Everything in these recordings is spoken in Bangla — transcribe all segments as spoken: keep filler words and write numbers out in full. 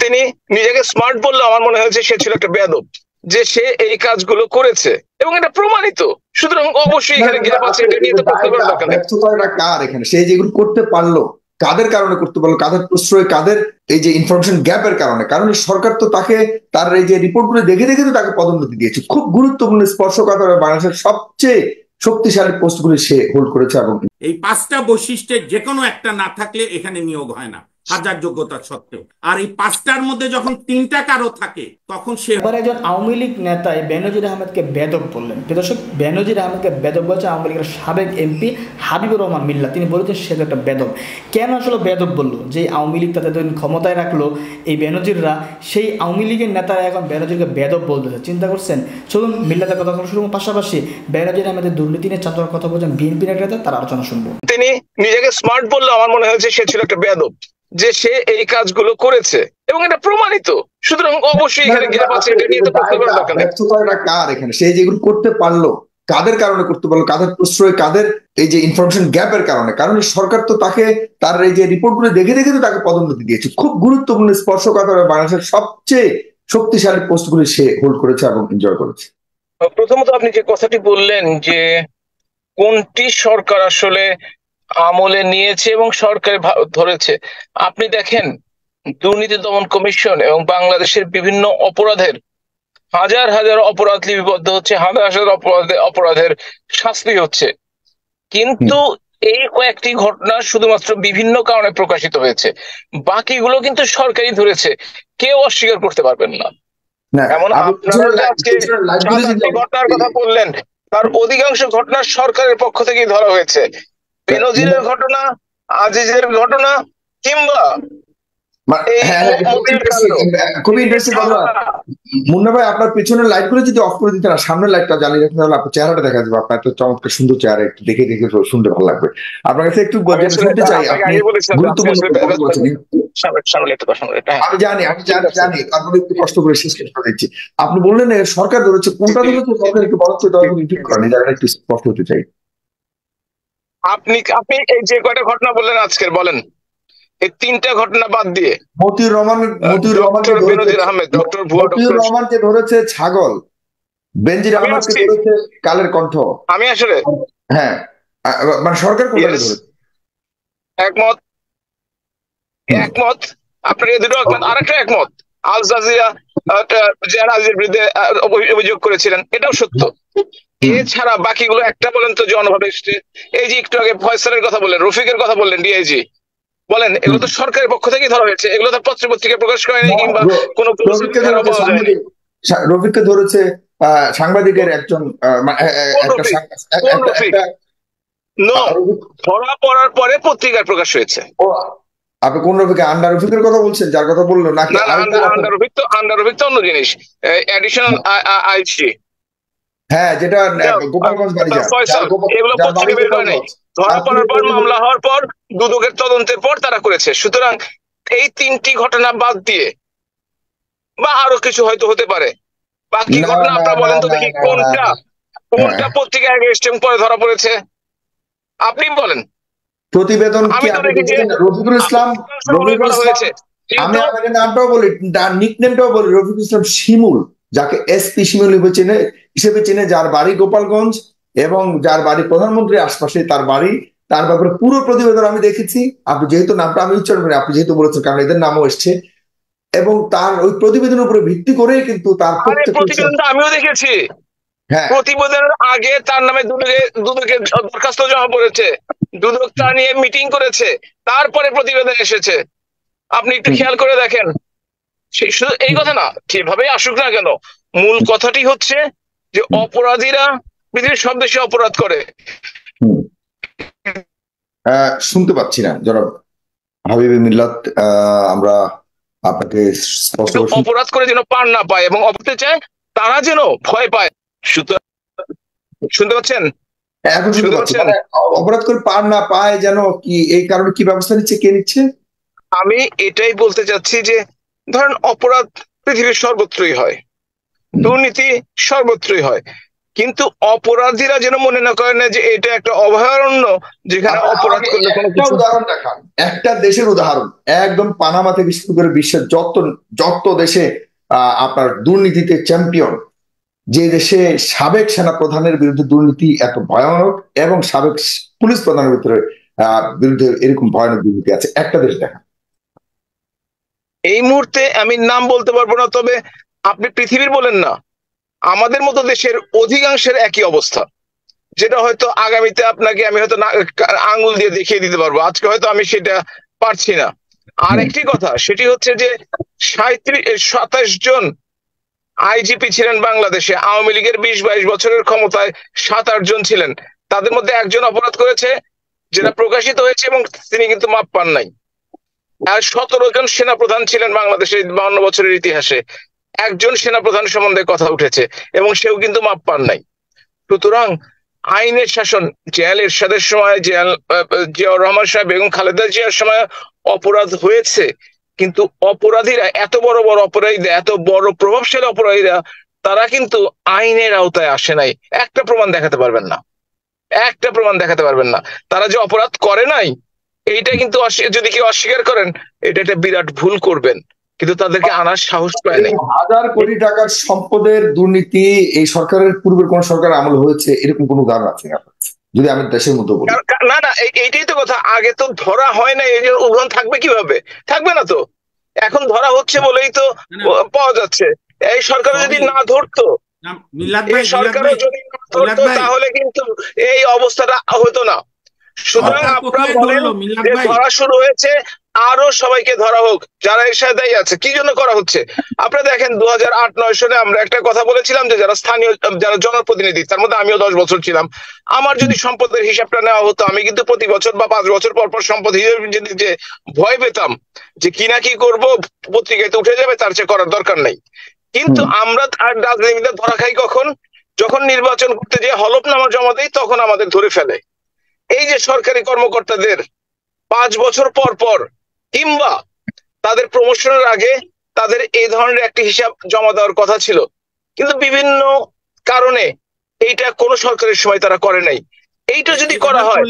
তিনি নিজেকে স্মার্ট বললে আমার মনে হয়েছে সে ছিল একটা বেয়াদব, যে সে এই কাজগুলো করেছে এবং এটা প্রমাণিত। সুতরাং অবশ্যই এখানে গ্যাপ আছে, এটা নিয়ে তো প্রশ্ন করার দরকার নেই। ব্যর্থতাটা কার এখানে? সে যেগুলো করতে পারলো কাদের কারণে করতে পারলো, কাদের প্রশ্রয়, কাদের এই যে ইনফরমেশন গ্যাপের কারণে? কারণ সরকার তো তাকে তার এই যে রিপোর্টগুলো দেখে দেখে তো তাকে পদোন্নতি দিয়েছে। খুব গুরুত্বপূর্ণ স্পর্শকাতর বাংলাদেশের সবচেয়ে শক্তিশালী পোস্টগুলি সে হোল্ড করেছে। এবং এই পাঁচটা বৈশিষ্ট্যের যে কোনো একটা না থাকলে এখানে নিয়োগ হয় না, হাজার যোগ্যতা সত্ত্বেও। আর এই পাঁচটার মধ্যে যখন তিনটা কারো থাকে তখন সে। এবার একজন আওয়ামী লীগ নেতা বেনজির আহমেদকে বেদব বললেন। দর্শক, বেনজির আহমেদকে বেদব বলছে আওয়ামী লীগের সাবেক এমপি হাবিবুর রহমান মিল্লা। তিনি বলেছেন সে একটা বেদব। কেন আসলে বেদব বললো? যে আওয়ামী লীগ তাদের ক্ষমতায় রাখলো এই বেনজিররা, সেই আওয়ামী লীগের নেতারা এখন বেনজিরকে বেদব বলতেছে। চিন্তা করছেন? চলুন মিল্লাতের কথা শুরু, পাশাপাশি বেনজির আহমেদের দুর্নীতি নিয়ে চাঞ্চল্যকর কথা বলছেন বিএনপি নেতা, তার আলোচনা শুনবো। তিনি নিজেকে স্মার্ট বললে আমার মনে হয়েছে সে ছিল একটা বেয়াদব, যে সে এই কাজগুলো করেছে এবং এটা প্রমাণিত। সুতরাং অবশ্যই এখানে গ্যাপ আছে, এটা নিয়ে তো প্রশ্ন করার দরকার নেই। ব্যর্থতাটা কার এখানে? সে যেগুলো করতে পারলো কাদের কারণে করতে পারলো, কাদের প্রশ্রয়, কাদের এই যে ইনফরমেশন গ্যাপের কারণে? কারণ সরকার তো তাকে তার এই যে রিপোর্টগুলো দেখে দেখে তো তাকে পদোন্নতি দিয়েছে। খুব গুরুত্বপূর্ণ স্পর্শকাতর বাংলাদেশের সবচেয়ে শক্তিশালী পোস্টগুলি সে হোল্ড করেছে এবং এনজয় করেছে। প্রথমত আপনি যে কথাটি বললেন যে কোনটি সরকার আসলে আমলে নিয়েছে এবং সরকার ধরেছে, আপনি দেখেন দুর্নীতি দমন কমিশন এবং বাংলাদেশের বিভিন্ন অপরাধের হাজার হাজার অপরাধ লিপিবদ্ধ হচ্ছে, হাজার হাজার অপরাধে অপরাধের শাস্তি হচ্ছে, কিন্তু এই কয়েকটি ঘটনা শুধুমাত্র বিভিন্ন কারণে প্রকাশিত হয়েছে, বাকিগুলো কিন্তু সরকারই ধরেছে, কেউ অস্বীকার করতে পারবেন না। এমন আপনারা আজকে ঘটনার কথা বললেন, তার অধিকাংশ ঘটনা সরকারের পক্ষ থেকেই ধরা হয়েছে। বেনজিরের ঘটনা, আজিজের ঘটনা, কিংবা খুবই ইন্টারেস্টিং কথা। মুন্না ভাই, আপনার পেছনের লাইট গুলো যদি অফ করে দিতেন আর সামনের লাইটটা জ্বালিয়ে রাখতেন তাহলে আপনার চেহারাটা দেখা যাবে। আপনার একটা চমৎকার সুন্দর চেহারা, একটু দেখে দেখে শুনতে ভালো লাগবে। আপনার কাছে একটু শুনতে চাই, আপনি গুরুত্বপূর্ণ আমি জানি আমি জানি জানি তারপরে একটু কষ্ট করে শেষ করে দিচ্ছি। আপনি বললেন সরকার ধরেছে, কোনটা ধরেছে সরকার একটু বড় রিপিট করেন, এই জায়গাটা একটু স্পষ্ট হতে চাই। আপনি আপনি এই যে কয়টা ঘটনা বললেন আজকের, বলেন এই তিনটা ঘটনা বাদ দিয়ে। মতিউর রহমান মতিউর রহমানকে বেনজির আহমেদ, ডক্টর ভুয়া মতিউর রহমানকে ধরেছে ছাগল, বেনজির আহমেদকে ধরেছে কালের কণ্ঠ। আমি আসলে হ্যাঁ মানে সরকার কোনটা ধরেছে? একমত একমত আপনার এই দুটো একমত। আরেকটা একমত, আল জাজিরা জাহাজের বিরুদ্ধে অভিযোগ করেছিলেন, এটাও সত্য। এছাড়া বাকিগুলো একটা বলেন তো যে অন্যভাবে এসছে। এই যে একটু আগে ফয়সালের কথা বললেন, রফিকের কথা বললেন, ডিআইজি বলেন, এগুলো তো সরকারের পক্ষ থেকেই ধরা হয়েছে, এগুলো তো পত্র পত্রিকায় প্রকাশ করেনি কিংবা কোনো রফিককে ধরেছে সাংবাদিকের একজন ধরা পড়ার পরে পত্রিকায় প্রকাশ হয়েছে। আপনি কোন রফিক? আন্ডার রফিকের কথা বলছেন, যার কথা বললো নাকি? আন্ডার রফিক তো আন্ডার রফিক তো অন্য জিনিস, অ্যাডিশনাল আইসি। হ্যাঁ, যেটা গোপালগঞ্জ বাড়ি যায়, এগুলো পত্রিকা বের করে নাই। ধরা পড়ার পর, মামলা হওয়ার পর, দুদকের তদন্তের পর তারা করেছে। সুতরাং এই তিনটি ঘটনা বাদ দিয়ে বা আরো কিছু হয়তো হতে পারে, বাকি ঘটনা আপনারা বলেন তো দেখি কোনটা কোনটা পত্রিকায় আগে এসছে পরে ধরা পড়েছে, আপনি বলেন। প্রতিবেদন আমি তো দেখেছি রফিকুল ইসলাম, রফিকুল হয়েছে। আমি আপনাকে নামটাও বলি, তার নিকনেমটাও বলি, রফিকুল ইসলাম শিমুল, যাকে এসপি শিমুল চেনে হিসেবে চেনে, যার বাড়ি গোপালগঞ্জ এবং যার বাড়ি প্রধানমন্ত্রীর আশপাশে তার বাড়ি। তার ব্যাপারে পুরো প্রতিবেদন আমি দেখেছি। আপনি যেহেতু নামটা আমি উচ্চারণ করি, আপনি যেহেতু বলেছেন, কারণ এদের নামও এসছে, এবং তার ওই প্রতিবেদনের উপরে ভিত্তি করেই কিন্তু তার প্রতিবেদনটা আমিও দেখেছি। প্রতিবেদনের আগে তার নামে দুদকে দুদকে দরখাস্ত জমা পড়েছে, দুদক তা নিয়ে মিটিং করেছে, তারপরে প্রতিবেদন এসেছে। আপনি একটু খেয়াল করে দেখেন। শুধু এই কথা না, যেভাবে আসুক না কেন, মূল কথাটি হচ্ছে যে অপরাধীরা পৃথিবীর সব দেশে অপরাধ করে। শুনতে পাচ্ছি না জনাব হাবিব মিল্লাত, আমরা আপনাকে অপরাধ করে যেন পার না পায় এবং অপরাধ চায় তারা যেন ভয় পায়। শুনতে পাচ্ছেন? এখন শুনতে পাচ্ছি। অপরাধ করে পার না পায় যেন, কি এই কারণে কি ব্যবস্থা নিচ্ছে, কে নিচ্ছে? আমি এটাই বলতে চাচ্ছি যে ধরেন অপরাধ পৃথিবীর সর্বত্রই হয়, দুর্নীতি সর্বত্রই হয়, কিন্তু অপরাধীরা যেন মনে না করে না যে এটা একটা অভয়ারণ্য যেখানে অপরাধ করলে কোনো কিছু। উদাহরণ দেখান, একটা দেশের উদাহরণ, একদম পানামা থেকে শুরু করে বিশ্বের যত যত দেশে আহ আপনার দুর্নীতিতে চ্যাম্পিয়ন, যে দেশে সাবেক সেনা প্রধানের বিরুদ্ধে দুর্নীতি এত ভয়ানক এবং সাবেক পুলিশ প্রধানের ভিতরে আহ বিরুদ্ধে এরকম ভয়ানক দুর্নীতি আছে, একটা দেশ দেখা। এই মুহূর্তে আমি নাম বলতে পারবো না, তবে আপনি পৃথিবীর বলেন না, আমাদের মতো দেশের অধিকাংশের একই অবস্থা, যেটা হয়তো আগামীতে আপনাকে আমি হয়তো আঙ্গুল দিয়ে দেখিয়ে দিতে পারবো, আজকে হয়তো আমি সেটা পারছি না। আর একটি কথা, সেটি হচ্ছে যে সাঁত্রিশ সাতাশ জন আইজিপি ছিলেন বাংলাদেশে, আওয়ামী লীগের বিশ বাইশ বছরের ক্ষমতায় সাত আট জন ছিলেন, তাদের মধ্যে একজন অপরাধ করেছে যেটা প্রকাশিত হয়েছে এবং তিনি কিন্তু মাপ পান নাই। আর সতেরো জন সেনাপ্রধান ছিলেন বাংলাদেশের বাউন্ন বছরের ইতিহাসে, একজন সেনাপ্রধান সম্বন্ধে কথা উঠেছে এবং সেও কিন্তু মাপ পান নাই। সুতরাং আইনের শাসন, জিয়া এরশাদের সময়, জিয়াউর রহমান সাহেব, বেগম খালেদা জিয়ার সময় অপরাধ হয়েছে, কিন্তু অপরাধীরা, এত বড় বড় অপরাধীরা, এত বড় প্রভাবশালী অপরাধীরা, তারা কিন্তু আইনের আওতায় আসে নাই। একটা প্রমাণ দেখাতে পারবেন না, একটা প্রমাণ দেখাতে পারবেন না তারা যে অপরাধ করে নাই। এইটা কিন্তু যদি কেউ অস্বীকার করেন, এটা একটা বিরাট ভুল করবেন, কিন্তু তাদেরকে আনার সাহস পায় নাই। হাজার কোটি টাকার সম্পদের দুর্নীতি এই সরকারের পূর্বের কোন সরকার আমল হয়েছে এরকম কোন উদাহরণ আছে যদি আমি দেশের মতো বলি? না না, এইটাই তো কথা, আগে তো ধরা হয় না, এই যে উদাহরণ থাকবে কিভাবে? থাকবে না তো, এখন ধরা হচ্ছে বলেই তো পাওয়া যাচ্ছে। এই সরকার যদি না ধরতো, এই সরকারও যদি না ধরতো, তাহলে কিন্তু এই অবস্থাটা হতো না। সুতরাং আপনারা বলেন যে ধরা শুরু হয়েছে, আরো সবাইকে ধরা হোক যারা এর সাথে দায়ী আছে। কি জন্য করা হচ্ছে? আপনারা দেখেন, দু হাজার আট নয় সালে আমরা একটা কথা বলেছিলাম যে যারা স্থানীয়, যারা জনপ্রতিনিধি, তার মধ্যে আমিও দশ বছর ছিলাম, আমার যদি সম্পদের হিসাবটা নেওয়া হতো, আমি কিন্তু প্রতি বছর বা পাঁচ বছর পর পর সম্পদ হিসেবে যে ভয় পেতাম যে কি না কি করবো, পত্রিকায় তো উঠে যাবে, তার চেয়ে করার দরকার নেই। কিন্তু আমরা আর রাজনীতিতে ধরা খাই কখন? যখন নির্বাচন করতে যে হলফনামা জমা দেয়, তখন আমাদের ধরে ফেলে। এই যে সরকারি কর্মকর্তাদের পাঁচ বছর পর পর কিংবা তাদের প্রমোশনের আগে তাদের এই ধরনের একটি হিসাব জমা দেওয়ার কথা ছিল, কিন্তু বিভিন্ন কারণে এইটা কোন সরকারের সময় তারা করে নাই। এইটা যদি করা হয়,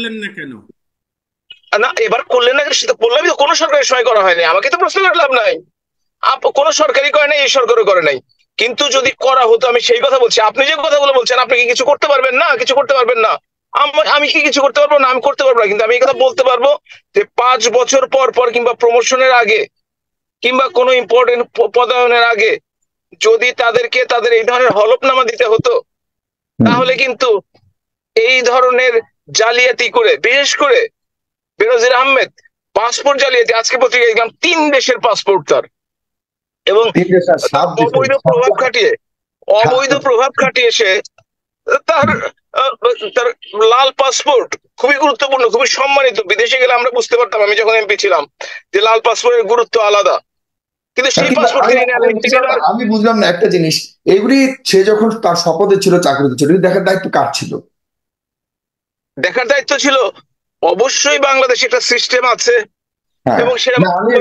না এবার করলেন না সেটা বললাম, কোন সরকারের সময় করা হয়নি। আমাকে তো প্রশ্ন করলাম নাই, কোন সরকারই করে নাই, এই সরকারও করে নাই। কিন্তু যদি করা হতো, আমি সেই কথা বলছি। আপনি যে কথাগুলো বলছেন, আপনি কি কিছু করতে পারবেন না? কিছু করতে পারবেন না। আমি কি কিছু করতে পারবো না? আমি করতে পারবো না, কিন্তু আমি এই কথা বলতে পারবো যে পাঁচ বছর পর পর কিংবা প্রমোশনের আগে কিংবা কোনো ইম্পর্টেন্ট পদায়নের আগে যদি তাদেরকে তাদের এই ধরনের হলফনামা দিতে হতো, তাহলে কিন্তু এই ধরনের জালিয়াতি করে, বিশেষ করে বেনজির আহমেদ পাসপোর্ট জালিয়াতি, আজকে পত্রিকায় দেখলাম তিন দেশের পাসপোর্ট তার, এবং অবৈধ প্রভাব খাটিয়ে অবৈধ প্রভাব খাটিয়ে সে তার তার লাল পাসপোর্ট খুবই গুরুত্বপূর্ণ, খুবই সম্মানিত। বিদেশে গেলে আমরা বুঝতে পারতাম, আমি যখন এমপি ছিলাম, যে লাল পাসপোর্টের গুরুত্ব আলাদা, কিন্তু সেই পাসপোর্ট আমি বুঝলাম না একটা জিনিস, এগুলি সে যখন তার শপথে ছিল, চাকরিতে ছিল, দেখার দায়িত্ব কার ছিল? দেখার দায়িত্ব ছিল অবশ্যই বাংলাদেশে একটা সিস্টেম আছে, এবং সেটা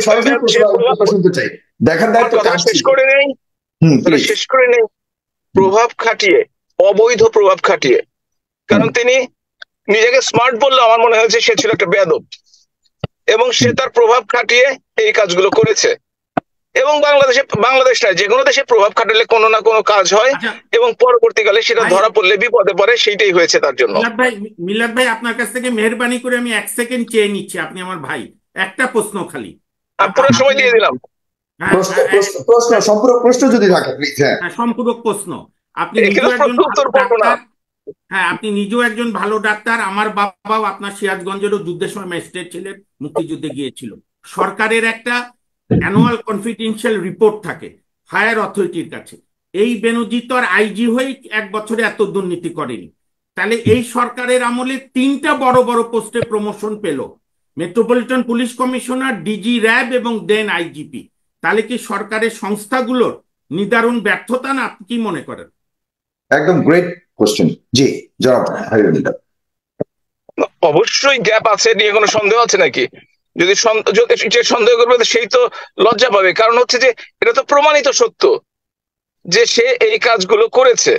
শুনতে চাই, দেখার দায়িত্ব শেষ করে নেই, শেষ করে নেই প্রভাব খাটিয়ে, অবৈধ প্রভাব খাটিয়ে। কারণ তিনি নিজেকে স্মার্ট বললে আমার মনে হয়েছে সে ছিল একটা বেয়াদব, এবং সে তার প্রভাব খাটিয়ে এই কাজগুলো করেছে। এবং বাংলাদেশে, বাংলাদেশ নয়, যে কোনো দেশে প্রভাব খাটালে কোনো না কোনো কাজ হয়, এবং পরবর্তীকালে সেটা ধরা পড়লে বিপদে পড়ে, সেইটাই হয়েছে তার জন্য। ভাই, মিলাদ ভাই, আপনার কাছ থেকে মেহরবানি করে আমি এক সেকেন্ড চেয়ে নিচ্ছি, আপনি আমার ভাই, একটা প্রশ্ন খালি, পুরো সময় দিয়ে দিলাম। প্রশ্ন, সম্পূরক প্রশ্ন যদি থাকে প্লিজ। হ্যাঁ, সম্পূরক প্রশ্ন। আপনি নিজেও একজন ডাক্তার, হ্যাঁ আপনি নিজেও একজন ভালো ডাক্তার, আমার বাবাও আপনার সিরাজগঞ্জেরও যুদ্ধের সময় ম্যাজিস্ট্রেট ছিলেন, মুক্তিযুদ্ধে গিয়েছিল। সরকারের একটা অ্যানুয়াল কনফিডেন্সিয়াল রিপোর্ট থাকে হায়ার অথরিটির কাছে। এই বেনজির তো আর আইজি হয়ে এক বছরে এত দুর্নীতি করেনি। তাহলে এই সরকারের আমলে তিনটা বড় বড় পোস্টে প্রমোশন পেল, metropolitan police commissioner, DG RAB এবং দেন আইজিপি। তাহলে কি সরকারের সংস্থাগুলোর নিদারুণ ব্যর্থতা না? আপনি কি মনে করেন? একদম গ্রেট কোশ্চেন। জি জনাব হাবিবুল্লাহ। অবশ্যই গ্যাপ আছে, নিয়ে কোনো সন্দেহ আছে নাকি? যদি সন্দেহ করবে সেই তো লজ্জা পাবে, কারণ হচ্ছে যে এটা তো প্রমাণিত সত্য যে সে এই কাজগুলো করেছে।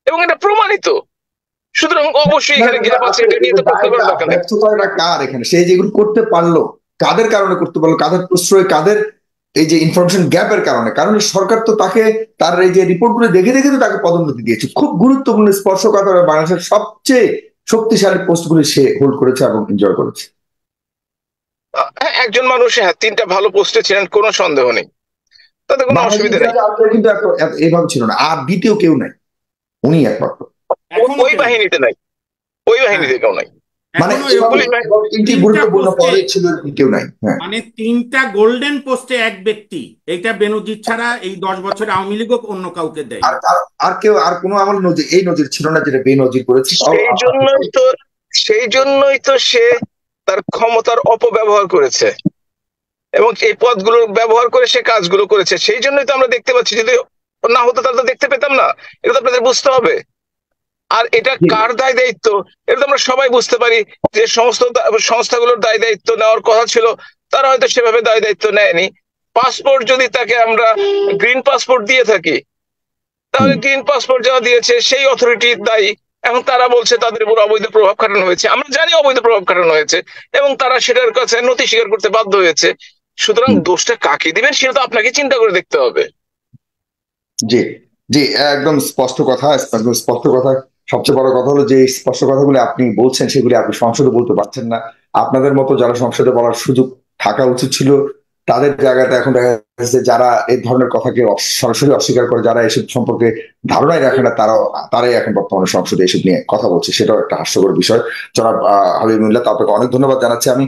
এবং এটা প্রমাণিত। সুতরাং অবশ্যই এখানে গ্যাপ আছে, এটা নিয়ে তো প্রশ্ন করার দরকার নেই। ব্যর্থতাটা কার এখানে? সে যেগুলো করতে পারলো কাদের কারণে করতে পারলো, কাদের প্রশ্রয়, কাদের এই যে ইনফরমেশন গ্যাপের কারণে? কারণ সরকার তো তাকে তার এই যে রিপোর্টগুলো দেখে দেখে তো তাকে পদোন্নতি দিয়েছে। খুব গুরুত্বপূর্ণ স্পর্শকাতর বাংলাদেশের সবচেয়ে শক্তিশালী পোস্টগুলি সে হোল্ড করেছে এবং এনজয় করেছে। হ্যাঁ, একজন মানুষ, হ্যাঁ, তিনটা ভালো পোস্টে ছিলেন, কোনো সন্দেহ নেই, তাতে কোনো অসুবিধা নেই। কিন্তু এভাবে ছিল না, আর দ্বিতীয় কেউ নাই, উনি একমাত্র ওই বাহিনীতে নাই, ওই বাহিনীতে কেউ নাই, মানে গুরুত্বপূর্ণ পদে ছিল কেউ নাই। মানে তিনটা গোল্ডেন পোস্টে এক ব্যক্তি, এটা বেনজির ছাড়া এই দশ বছরে আওয়ামী লীগ অন্য কাউকে দেয় আর কেউ, আর কোনো আমল নজির, এই নজির ছিল না যেটা বেনজির করেছে। সেই জন্যই তো সেই জন্যই তো সে তার ক্ষমতার অপব্যবহার করেছে এবং এই পদগুলো ব্যবহার করে সে কাজগুলো করেছে। সেই জন্যই তো আমরা দেখতে পাচ্ছি, যদি না হতো তাহলে তো দেখতে পেতাম না। এটা তো আপনাদের বুঝতে হবে। আর এটা কার দায় দায়িত্ব, এটা তো আমরা সবাই বুঝতে পারি। যে সমস্ত সংস্থাগুলোর দায় দায়িত্ব নেওয়ার কথা ছিল, তারা হয়তো সেভাবে দায় দায়িত্ব নেয়নি। পাসপোর্ট যদি তাকে আমরা গ্রিন পাসপোর্ট দিয়ে থাকি, তাহলে গ্রিন পাসপোর্ট যারা দিয়েছে সেই অথরিটি দায়ী। এখন তারা বলছে তাদের উপর অবৈধ প্রভাব খাটানো হয়েছে। আমরা জানি অবৈধ প্রভাব খাটানো হয়েছে এবং তারা সেটার কাছে নথি স্বীকার করতে বাধ্য হয়েছে। সুতরাং দোষটা কাকে দিবেন সেটা তো আপনাকে চিন্তা করে দেখতে হবে। জি জি, একদম স্পষ্ট কথা, একদম স্পষ্ট কথা। সবচেয়ে বড় কথা হলো যে স্পষ্ট কথাগুলি আপনি বলছেন সেগুলি আপনি সংসদে বলতে পারছেন না। আপনাদের মতো যারা সংসদে বলার সুযোগ থাকা উচিত ছিল, তাদের জায়গাটা এখন দেখা যাচ্ছে যারা এই ধরনের কথাকে সরাসরি অস্বীকার করে, যারা এসব সম্পর্কে ধারণাই রাখে না, তারাও তারাই এখন বর্তমানে সংসদে এসব নিয়ে কথা বলছে। সেটাও একটা হাস্যকর বিষয়। জনাব হাবিবুল্লাহ, আপনাকে অনেক ধন্যবাদ জানাচ্ছি আমি।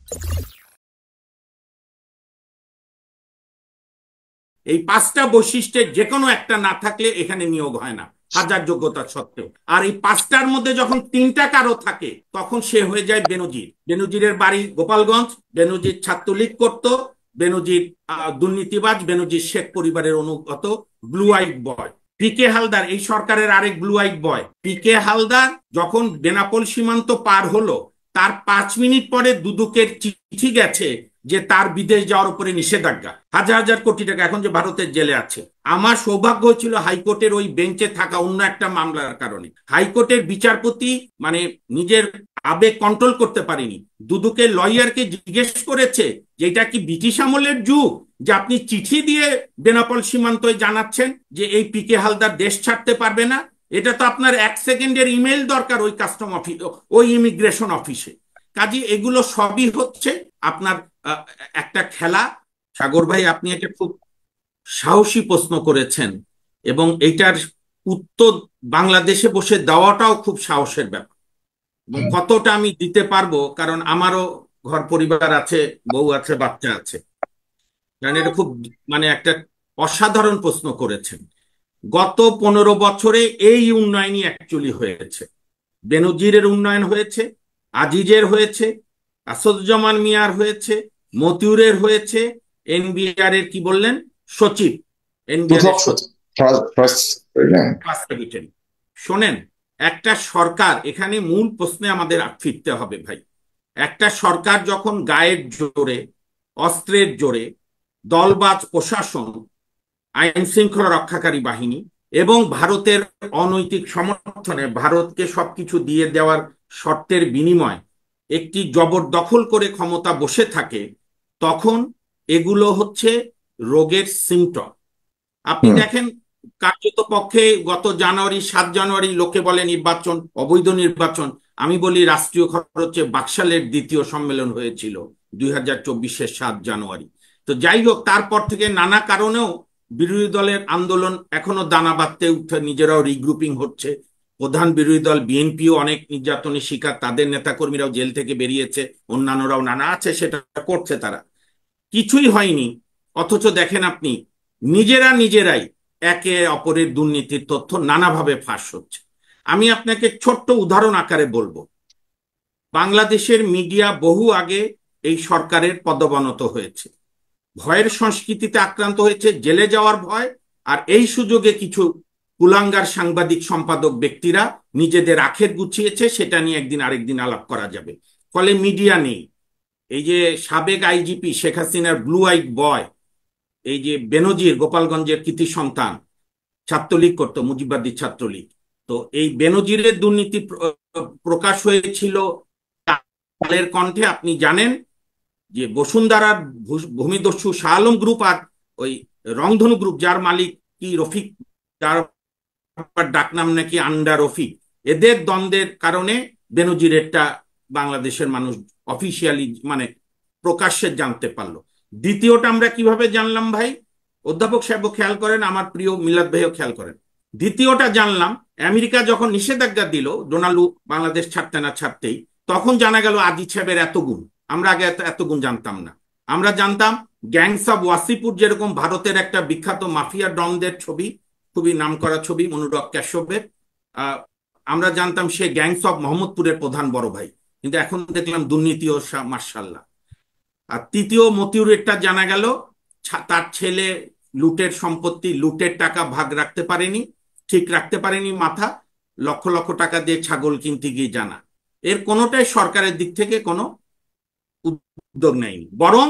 এই পাঁচটা বৈশিষ্ট্যের যে কোনো একটা না থাকলে এখানে নিয়োগ হয় না, হাজার যোগ্যতা সত্ত্বেও। আর এই পাঁচটার মধ্যে যখন তিনটা কারো থাকে, তখন সে হয়ে যায় বেনজির। বেনজিরের বাড়ি গোপালগঞ্জ, বেনজির ছাত্রলীগ করত, বেনজির দুর্নীতিবাজ, বেনজির শেখ পরিবারের অনুগত, blue eyed boy. P K Haldar এই সরকারের আরেক blue eyed boy. P K Haldar যখন বেনাপোল সীমান্ত পার হলো, তার পাঁচ মিনিট পরে দুদকের চিঠি গেছে যে তার বিদেশ যাওয়ার উপরে নিষেধাজ্ঞা, হাজার হাজার কোটি টাকা, এখন যে ভারতের জেলে আছে। আমার সৌভাগ্য হয়েছিল হাইকোর্টের ওই বেঞ্চে থাকা অন্য একটা মামলার কারণে। হাইকোর্টের বিচারপতি মানে নিজের আবেগ কন্ট্রোল করতে পারেনি, দুদকের লয়ারকে জিজ্ঞেস করেছে যে এটা কি ব্রিটিশ আমলের যুগ যে আপনি চিঠি দিয়ে বেনাপোল সীমান্তে জানাচ্ছেন যে এই পি কে হালদার দেশ ছাড়তে পারবে না? এটা তো আপনার এক সেকেন্ডের ইমেল দরকার ওই কাস্টম অফিস, ওই ইমিগ্রেশন অফিসে। কাজে এগুলো সবই হচ্ছে আপনার একটা খেলা। সাগর ভাই, আপনি একটা খুব সাহসী প্রশ্ন করেছেন এবং এটার উত্তর বাংলাদেশে বসে দেওয়াটাও খুব সাহসের ব্যাপার। এবং কতটা আমি দিতে পারবো, কারণ আমারও ঘর পরিবার আছে, বউ আছে, বাচ্চা আছে। কারণ এটা খুব মানে একটা অসাধারণ প্রশ্ন করেছেন। গত পনেরো বছরে এই উন্নয়নই অ্যাকচুয়ালি হয়েছে। বেনজিরের উন্নয়ন হয়েছে, আজিজের হয়েছে, আসাদুজ্জামান মিয়ার হয়েছে, মতিউরের হয়েছে, এনবিআর এর কি বললেন সচিব, এনবিআর সেক্রেটারি। শোনেন, একটা সরকার, এখানে মূল প্রশ্নে আমাদের ফিরতে হবে ভাই। একটা সরকার যখন গায়ের জোরে, অস্ত্রের জোরে, দলবাজ প্রশাসন, আইন শৃঙ্খলা রক্ষাকারী বাহিনী এবং ভারতের অনৈতিক সমর্থনে ভারতকে সবকিছু দিয়ে দেওয়ার শর্তের বিনিময় একটি জবরদখল করে ক্ষমতা বসে থাকে, তখন এগুলো হচ্ছে রোগের সিমটম। আপনি দেখেন, কার্যত পক্ষে গত জানুয়ারি, সাত জানুয়ারি লোকে বলে নির্বাচন, অবৈধ নির্বাচন। আমি বলি রাষ্ট্রীয় খরচে বাকশালের দ্বিতীয় সম্মেলন হয়েছিল দুই হাজার চব্বিশের সাত জানুয়ারি। তো যাই হোক, তারপর থেকে নানা কারণেও বিরোধী দলের আন্দোলন এখনো দানা বাঁধতে উঠে, নিজেরাও রিগ্রুপিং হচ্ছে। প্রধান বিরোধী দল বিএনপিও অনেক নির্যাতনের শিকার, তাদের নেতাকর্মীরাও জেল থেকে বেরিয়েছে, অন্যান্যরাও নানা আছে, সেটা করছে তারা। কিছুই হয়নি, অথচ দেখেন আপনি নিজেরা নিজেরাই একে অপরের দুর্নীতির তথ্য নানাভাবে ফাঁস হচ্ছে। আমি আপনাকে ছোট্ট উদাহরণ আকারে বলবো। বাংলাদেশের মিডিয়া বহু আগে এই সরকারের পদবনত হয়েছে, ভয়ের সংস্কৃতিতে আক্রান্ত হয়েছে, জেলে যাওয়ার ভয়। আর এই সুযোগে কিছু কুলাঙ্গার সাংবাদিক, সম্পাদক ব্যক্তিরা নিজেদের আখের গুছিয়েছে, সেটা নিয়ে একদিন আরেকদিন আলাপ করা যাবে। ফলে মিডিয়া নেই। এই যে সাবেক আইজিপি শেখ হাসিনার ব্লু আইট বয়, এই যে বেনজির গোপালগঞ্জের কৃতি সন্তান, ছাত্রলীগ করতো, মুজিববাদী ছাত্রলীগ, তো এই বেনজিরের দুর্নীতি প্রকাশ হয়েছিল কালের কণ্ঠে। আপনি জানেন যে বসুন্ধরার ভূমিদস্যু শাহ আলম গ্রুপ আর ওই রংধনু গ্রুপ, যার মালিক কি রফিক, যার ডাকনাম নাকি আন্ডা রফিক, এদের দ্বন্দ্বের কারণে বেনজিরেরটা বাংলাদেশের মানুষ অফিসিয়ালি মানে প্রকাশ্যে জানতে পারলো। দ্বিতীয়টা আমরা কিভাবে জানলাম ভাই? অধ্যাপক সাহেবও খেয়াল করেন, আমার প্রিয় মিলাদ ভাইও খেয়াল করেন। দ্বিতীয়টা জানলাম আমেরিকা যখন নিষেধাজ্ঞা দিল ডোনাল্ড বাংলাদেশ ছাড়তে না ছাড়তেই, তখন জানা গেল আজিজ সাহেবের এত গুণ। আমরা আগে এত এত গুণ জানতাম না। আমরা জানতাম গ্যাংস অফ ওয়াসিপুর, যেরকম ভারতের একটা বিখ্যাত মাফিয়া ডনদের ছবি, খুবই নামকরা ছবি মনোরক কাশ্যপের, আহ আমরা জানতাম সে গ্যাংস অফ মোহাম্মদপুরের প্রধান বড় ভাই, কিন্তু এখন দেখলাম দুর্নীতি ও মার্শাল্লাহ। আর তৃতীয় মতিউরেরটা জানা গেল তার ছেলে লুটের সম্পত্তি, লুটের টাকা ভাগ রাখতে পারেনি, ঠিক রাখতে পারেনি মাথা, লক্ষ লক্ষ টাকা দিয়ে ছাগল কিনতে গিয়ে জানা। এর কোনোটাই সরকারের দিক থেকে কোনো উদ্যোগ নেয়নি, বরং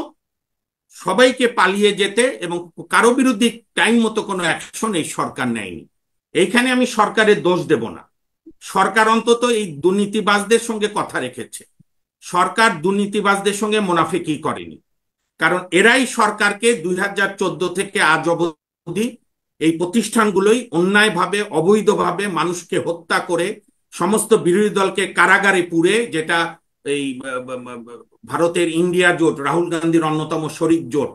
সবাইকে পালিয়ে যেতে এবং কারো বিরুদ্ধে টাইম মতো কোনো অ্যাকশন এই সরকার নেয়নি। এইখানে আমি সরকারের দোষ দেব না, সরকার অন্তত এই দুর্নীতিবাজদের সঙ্গে কথা রেখেছে। সরকার দুর্নীতিবাজদের সঙ্গে মুনাফিকি করেনি, কারণ এরাই সরকারকে দুই হাজার চোদ্দ থেকে আজ অবধি এই প্রতিষ্ঠানগুলোই অন্যায়ভাবে অবৈধভাবে মানুষকে হত্যা করে সমস্ত বিরোধী দলকে কারাগারে পুরে, যেটা এই ভারতের ইন্ডিয়া জোট, রাহুল গান্ধীর অন্যতম শরিক জোট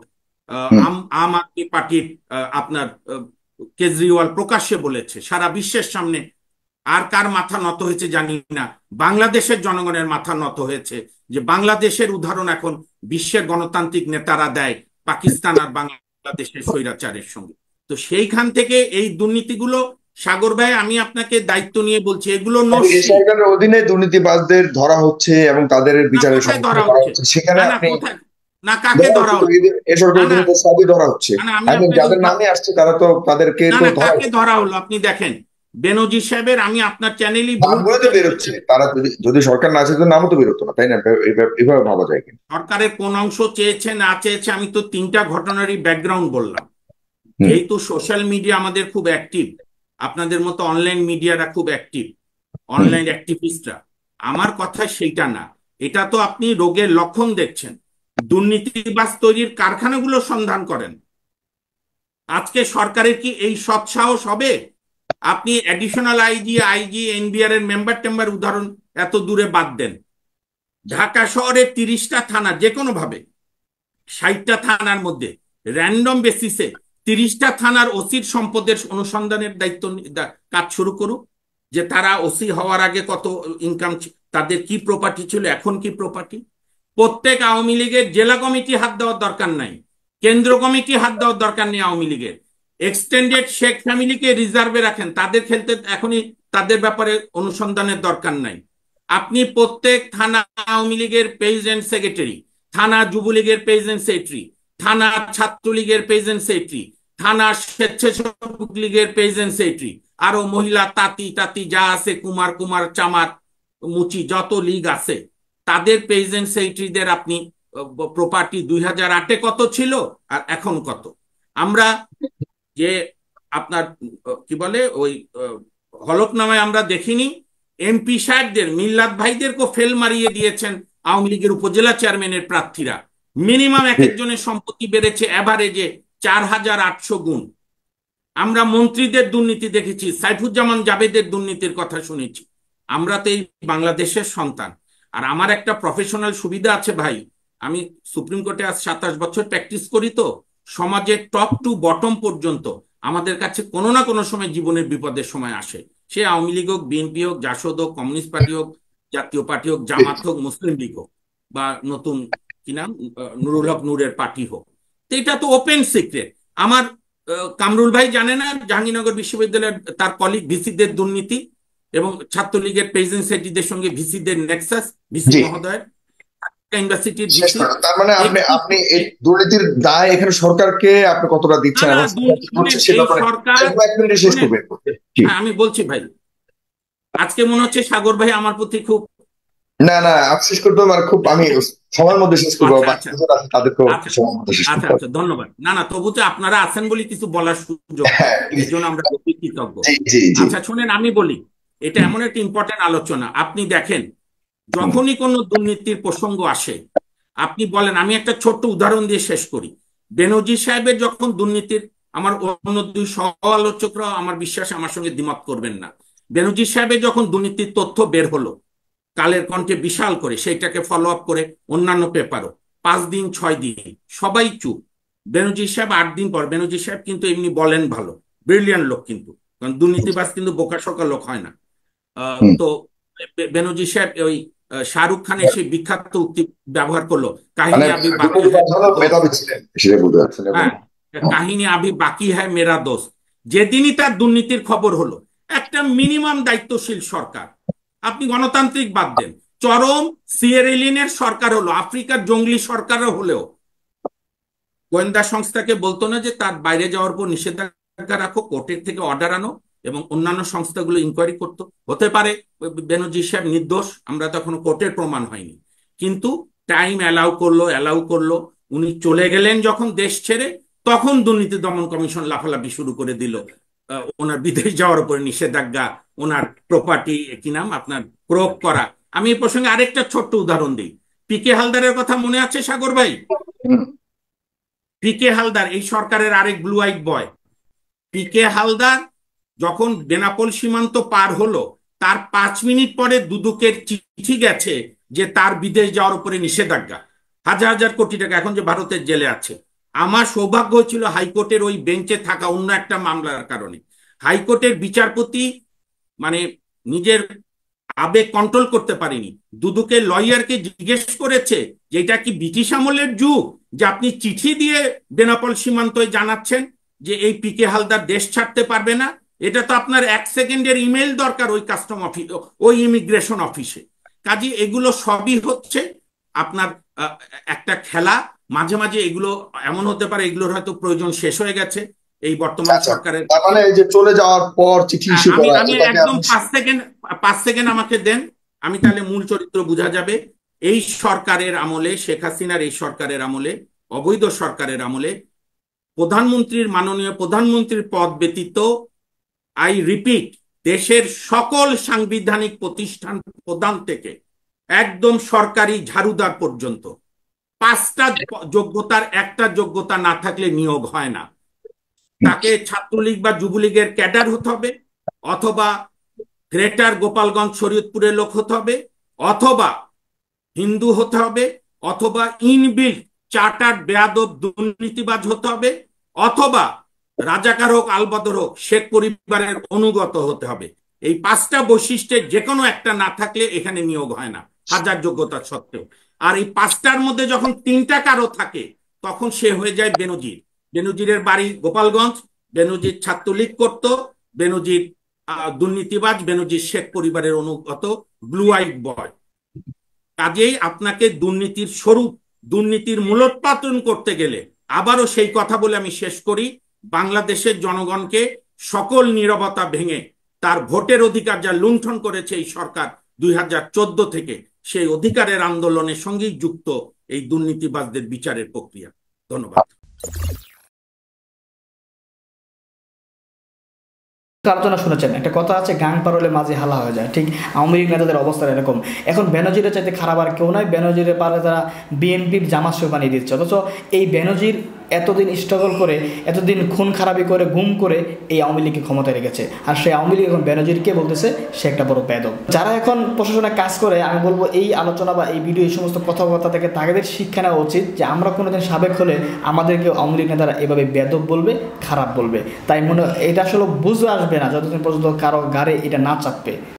আম আদমি পার্টির আপনার কেজরিওয়াল প্রকাশ্যে বলেছে সারা বিশ্বের সামনে। আর কার মাথা নত হয়েছে জানি না, বাংলাদেশের জনগণের মাথা নত হয়েছে যে বাংলাদেশের উদাহরণ এখন বিশ্বের গণতান্ত্রিক নেতারা দেয় পাকিস্তান আর বাংলাদেশের স্বৈরাচারের সঙ্গে। তো সেইখান থেকে এই দুর্নীতিগুলো, সাগর ভাই আমি আপনাকে দায়িত্ব নিয়ে বলছি, এগুলো সরকারের অধীনে দুর্নীতিবাজদের ধরা হচ্ছে এবং তাদের বিচারের ধরা হচ্ছে। সেখানে না কাকে ধরা হচ্ছে? এই সরকারের অধীনে তো সবই ধরা হচ্ছে, যাদের নামে আসছে তারা তো তাদেরকে তো কাকে ধরা হলো আপনি দেখেন। বেনজির সাহেবের আমি আপনার চ্যানেলই বেরোচ্ছে, তারা যদি সরকার না চেয়ে নামও তো বেরোতো না, তাই না? এভাবে ভাবা যায় কিনা সরকারের কোন অংশ চেয়েছে না চেয়েছে? আমি তো তিনটা ঘটনারই ব্যাকগ্রাউন্ড বললাম। যেহেতু সোশ্যাল মিডিয়া আমাদের খুব অ্যাক্টিভ, আপনাদের মতো অনলাইন মিডিয়ারা খুব অ্যাক্টিভ, অনলাইন অ্যাক্টিভিস্টরা, আমার কথা সেইটা না। এটা তো আপনি রোগের লক্ষণ দেখছেন। দুর্নীতিবাজ তৈরির কারখানাগুলো সন্ধান করেন। আজকে সরকারের কি এই সৎসাহস হবে? আপনি অ্যাডিশনাল আইজি, আইজি, এনবিআর এর মেম্বার টেম্বার উদাহরণ এত দূরে বাদ দেন। ঢাকা শহরের তিরিশটা থানা, যে কোনো ভাবে ষাটটা থানার মধ্যে র্যান্ডম বেসিসে তিরিশটা থানার ওসির সম্পদের অনুসন্ধানের দায়িত্ব কাজ শুরু করুক, যে তারা ওসি হওয়ার আগে কত ইনকাম, তাদের কি প্রপার্টি ছিল, এখন কি প্রপার্টি। প্রত্যেক আওয়ামী লীগের জেলা কমিটি হাত দেওয়ার দরকার নাই, কেন্দ্র কমিটি হাত দেওয়ার দরকার নেই। আওয়ামী লীগের এক্সটেন্ডেড শেখ ফ্যামিলিকে রিজার্ভে রাখেন, তাদের খেলতে এখনই তাদের ব্যাপারে অনুসন্ধানের দরকার নাই। আপনি প্রত্যেক থানা আওয়ামী লীগের প্রেসিডেন্ট সেক্রেটারি, থানা যুবলীগের প্রেসিডেন্ট সেক্রেটারি, থানা ছাত্রলীগের প্রেসিডেন্ট সেক্রেটারি, থানা স্বেচ্ছাসেবক লীগের প্রেসিডেন্ট সেক্রেটারি, আরো মহিলা তাঁতি তাঁতি যা আছে, কুমার কুমার চামার মুচি যত লীগ আছে, তাদের প্রেসিডেন্ট সেক্রেটারিদের আপনি প্রপার্টি দুই হাজার আটে কত ছিল আর এখন কত। আমরা যে আপনার কি বলে ওই হলফনামায় আমরা দেখিনি, এমপি সাহেবদের, মিল্লাত ভাইদেরকে ফেল মারিয়ে দিয়েছেন আওয়ামী লীগের উপজেলা চেয়ারম্যানের প্রার্থীরা। মিনিমাম এক একজনের সম্পত্তি বেড়েছে এভারেজে চার হাজার আটশো গুণ। আমরা মন্ত্রীদের দুর্নীতি দেখেছি, সাইফুজ্জামান জাভেদের দুর্নীতির কথা শুনেছি। আমরা তো এই বাংলাদেশের সন্তান। আর আমার একটা প্রফেশনাল সুবিধা আছে ভাই, আমি সুপ্রিম কোর্টে আজ সাতাশ বছর প্র্যাকটিস করি, তো সমাজের টপ টু বটম পর্যন্ত আমাদের কাছে কোনো না কোনো সময় জীবনের বিপদের সময় আসে। সে আওয়ামী লীগ হোক, বিএনপি হোক, জাসদ হোক, কমিউনিস্ট পার্টি হোক, জাতীয় পার্টি হোক, জামাত হোক, মুসলিম লীগ হোক, বা নতুন কি নাম নুরুল হক নূরের পার্টি হোক। তো এটা তো ওপেন সিক্রেট। আমার কামরুল ভাই জানে না জাহাঙ্গীরনগর বিশ্ববিদ্যালয়ের তার কলিগ ভিসিদের দুর্নীতি এবং ছাত্রলীগের প্রেসিডেন্ট সেক্রেটারিদের সঙ্গে ভিসিদের নেক্সাস, ভিসি মহোদয়ের ইউনিভার্সিটির ভিসি। তার মানে আপনি আপনি এই দুর্নীতির দায় এখানে সরকারকে আপনি কতটা দিচ্ছেন? আমি বলছি ভাই, আজকে মনে হচ্ছে সাগর ভাই আমার প্রতি খুব না না শেষ করতে মানে খুব আমি সময়ের মধ্যে শেষ করবো। আচ্ছা ধন্যবাদ। না না তবু তো আপনারা আছেন বলে কিছু বলার সুযোগ, এই জন্য আমরা কৃতজ্ঞ। আচ্ছা শুনেন আমি বলি, এটা এমন একটা ইম্পর্টেন্ট আলোচনা। আপনি দেখেন যখনই কোনো দুর্নীতির প্রসঙ্গ আসে, আপনি বলেন, আমি একটা ছোট্ট উদাহরণ দিয়ে শেষ করি। বেনজির সাহেবের যখন দুর্নীতির, আমার অন্য দুই সহ আলোচকরাও আমার বিশ্বাস আমার সঙ্গে দ্বিমত করবেন না, বেনজির সাহেবের যখন দুর্নীতির তথ্য বের হলো কালের কণ্ঠে বিশাল করে, সেইটাকে ফলো আপ করে অন্যান্য পেপারও, পাঁচ দিন ছয় দিন সবাই চুপ। বেনজির সাহেব আট দিন পর, বেনজির সাহেব কিন্তু এমনি বলেন ভালো, ব্রিলিয়ান্ট লোক, কিন্তু কারণ দুর্নীতিবাজ কিন্তু বোকাশোকা লোক হয় না। তো বেনজির সাহেব ওই শাহরুখ খানের সেই বিখ্যাত উক্তি ব্যবহার করলো, কাহিনী আবি বাকি হ্যাঁ কাহিনী আবি বাকি হ্যায় মেরা দোস্ত। যেদিনই তার দুর্নীতির খবর হলো, একটা মিনিমাম দায়িত্বশীল সরকার, আপনি গণতান্ত্রিক বাদ দেন, চরম সিয়েরালিনের সরকার হলো, আফ্রিকার জঙ্গলি সরকারও হলেও গোয়েন্দা সংস্থাকে বলতো না যে তার বাইরে যাওয়ার পর নিষেধাজ্ঞা রাখো, কোর্টের থেকে অর্ডার আনো, এবং অন্যান্য সংস্থাগুলো ইনকোয়ারি করতো। হতে পারে বেনজির সাহেব নির্দোষ, আমরা তখন কোর্টের প্রমাণ হয়নি, কিন্তু টাইম অ্যালাউ করলো অ্যালাউ করলো উনি চলে গেলেন যখন দেশ ছেড়ে, তখন দুর্নীতি দমন কমিশন লাফালাফি শুরু করে দিল ওনার বিদেশ যাওয়ার উপরে নিষেধাজ্ঞা, ওনার প্রপার্টি কি নাম আপনার প্রয়োগ করা। আমি এই প্রসঙ্গে আরেকটা ছোট্ট উদাহরণ দিই। পি কে হালদারের কথা মনে আছে সাগর ভাই? পি কে হালদার এই সরকারের আরেক blue eyed boy. P K Haldar যখন বেনাপোল সীমান্ত পার হলো, তার পাঁচ মিনিট পরে দুদকের চিঠি গেছে যে তার বিদেশ যাওয়ার উপরে নিষেধাজ্ঞা, হাজার হাজার কোটি টাকা, এখন যে ভারতের জেলে আছে। আমার সৌভাগ্য হয়েছিল হাইকোর্টের ওই বেঞ্চে থাকা অন্য একটা মামলার কারণে। হাইকোর্টের বিচারপতি মানে নিজের আবেগ কন্ট্রোল করতে পারেনি, দুদকের লয়ারকে জিজ্ঞেস করেছে যে এটা কি ব্রিটিশ আমলের যুগ যে আপনি চিঠি দিয়ে বেনাপোল সীমান্তে জানাচ্ছেন যে এই পি কে হালদার দেশ ছাড়তে পারবে না? এটা তো আপনার এক সেকেন্ডের ইমেল দরকার ওই কাস্টম অফিস, ওই ইমিগ্রেশন অফিসে। কাজে এগুলো সবই হচ্ছে আপনার একটা খেলা। মাঝে মাঝে এগুলো এমন হতে পারে এগুলোর হয়তো প্রয়োজন শেষ হয়ে গেছে এই বর্তমান সরকারের, মানে এই যে চলে যাওয়ার পর চিঠি ইস্যু করা। আমি একদম পাঁচ সেকেন্ড পাঁচ সেকেন্ড আমাকে দেন, আমি তাহলে মূল চরিত্র বোঝা যাবে। এই সরকারের আমলে, শেখ হাসিনার এই সরকারের আমলে, অবৈধ সরকারের আমলে, প্রধানমন্ত্রীর মাননীয় প্রধানমন্ত্রীর পদ ব্যতীত, আই রিপিট, দেশের সকল সাংবিধানিক প্রতিষ্ঠান প্রধান থেকে একদম সরকারি ঝাড়ুদার পর্যন্ত পাঁচটা যোগ্যতার একটা যোগ্যতা না থাকলে নিয়োগ হয় না। তাকে ছাত্রলীগ বা যুবলীগের ক্যাডার হতে হবে, অথবা গ্রেটার গোপালগঞ্জ শরীয়তপুরের লোক হতে হবে, অথবা হিন্দু হতে হবে, অথবা ইনবিল্ট চার্টার্ড বেয়াদব দুর্নীতিবাজ হতে হবে, অথবা রাজাকার হোক আলবদর হোক শেখ পরিবারের অনুগত হতে হবে। এই পাঁচটা বৈশিষ্ট্যের যে কোনো একটা না থাকলে এখানে নিয়োগ হয় না, হাজার যোগ্যতা সত্ত্বেও। আর এই পাঁচটার মধ্যে যখন তিনটা কারো থাকে তখন সে হয়ে যায় বেনজির। বেনজিরের বাড়ি গোপালগঞ্জ, বেনজির ছাত্রলীগ করত, বেনজির দুর্নীতিবাজ, বেনজির শেখ পরিবারের অনুগত, ব্লু আইট বয়। কাজেই আপনাকে দুর্নীতির স্বরূপ, দুর্নীতির মূলোৎপাটন করতে গেলে, আবারও সেই কথা বলে আমি শেষ করি, বাংলাদেশের জনগণকে সকল নীরবতা ভেঙে তার ভোটের অধিকার যা লুণ্ঠন করেছে এই সরকার দুই হাজার চোদ্দ থেকে, সেই অধিকারের আন্দোলনের সঙ্গেই যুক্ত এই দুর্নীতিবাজদের বিচারের প্রক্রিয়া। ধন্যবাদ। আলোচনা শুনেছেন, একটা কথা আছে, গাং পারলে মাঝে হালা হয়ে যায়। ঠিক আওয়ামী লীগ নেতাদের অবস্থা এরকম। এখন বেনজিরের চাইতে খারাপ আর কেউ নয়, বেনজিরের পারে তারা বিএনপির জামাত শিবির বানিয়ে দিচ্ছে। অথচ এই বেনজির এতদিন স্ট্রাগল করে, এতদিন খুন খারাপি করে, গুম করে এই আওয়ামী লীগকে ক্ষমতায় রেখেছে, আর সেই আওয়ামী লীগ এখন বেনজিরকে বলতেছে সে একটা বড় বেদব। যারা এখন প্রশাসনে কাজ করে, আমি বলবো এই আলোচনা বা এই ভিডিও, এই সমস্ত কথাবার্তা থেকে তাদের শিক্ষা নেওয়া উচিত যে আমরা কোনোদিন সাবেক হলে আমাদেরকে আওয়ামী লীগ নেতারা এভাবে বেদব বলবে, খারাপ বলবে। তাই মনে এটা আসলে বুঝে আসবে না যতদিন পর্যন্ত কারো গাড়ে এটা না চাপবে।